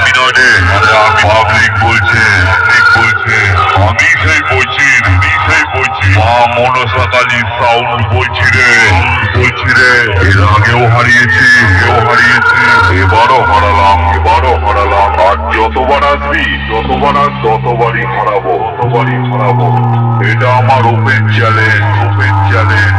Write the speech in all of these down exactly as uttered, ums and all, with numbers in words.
আমি নয় রে, পাবলিক বলছে, পাবলিক বলছে আমি সেই বলছি, আমি সেই বলছি। মা মনসাকালী সাউন্ড বলছি রে, বলছি রে। এর আগেও হারিয়েছি, কেউ হারিয়েছি, এবারও হারালাম, এবারও হারালাম। আর যতবার আসবি, যতবার আস ততবারই হারাবো, ততবারই হারাবো। এটা আমার ওপেন চ্যালেঞ্জ, ওপেন চ্যালেঞ্জ।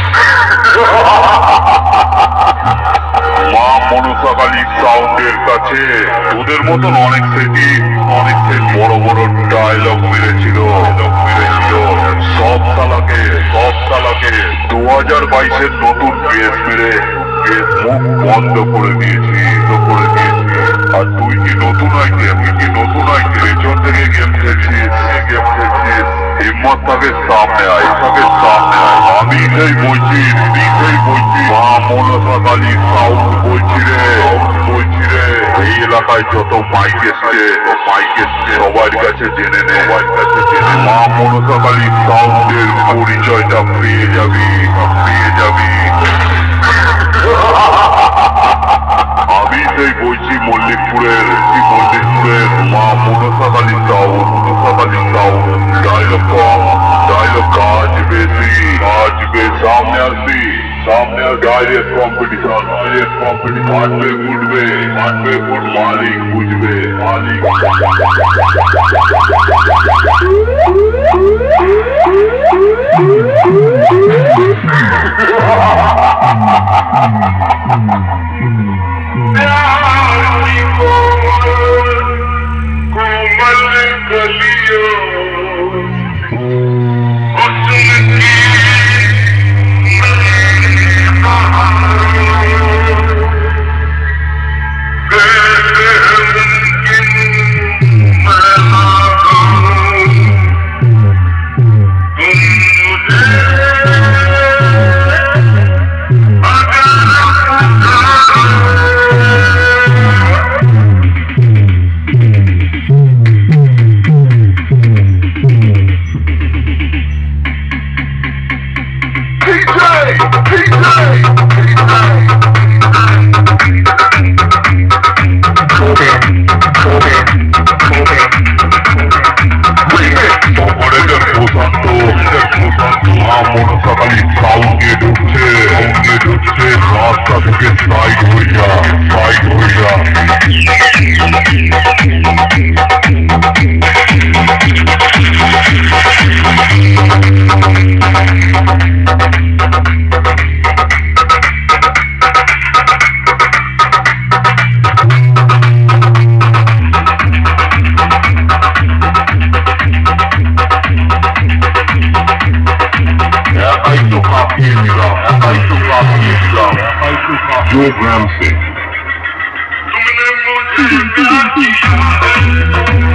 মা মনসাকালী সাউন্ডের কাছে তোদের মতন অনেক সেটি, অনেক বড় বড় ডায়লগ মেরেছিল, ডায়লগ মেরেছিল। সব সালাকে, সব সালাকে দু হাজার বাইশের নতুন পেস মেরে পেস মুখ বন্ধ করে দিয়েছি, করে দিয়েছি। আর তুই কি নতুন আইটেম, তুই কি নতুন আইটেম পেছন থেকে গেম খেলছিস, গেম খেলছিস। হিম্মত থাকে সামনে আয়, থাকে সামনে আয়। আমি সেই বলছি, আমি সেই বলছি। মা মনসাকালী সাউন্ড বলছি রে, বলছি রে। এই এলাকায় যত মাইক এসছে, মাইক এসছে সবার কাছে জেনে নে, সবার কাছে জেনে। মা মনসাকালী সাউন্ডের পরিচয়টা পেয়ে যাবি, পেয়ে যাবি। আমি সেই বলছি মল্লিকপুরের, মল্লিকপুরের মা Manasakali sound, Manasakali sound. Dialogue কম, ডায়লগ কাজ বেশি, কাজ বেশি। সামনে আসবি, সামনে ডাইরেক্ট কম্পিটিশন, ডাইরেক্ট কম্পিটিশন। মাঠবে ফুটবে, মাঠবে ফুট মালিক বুঝবে, মালিক। মনসাকালী সাউন্ডে ঢুকছে, সাউন্ডে ঢুকছে। রাস্তা থেকে সাইড হয়ে যা, সাইড হয়ে যা। जो ग्राम से तुमने मुझे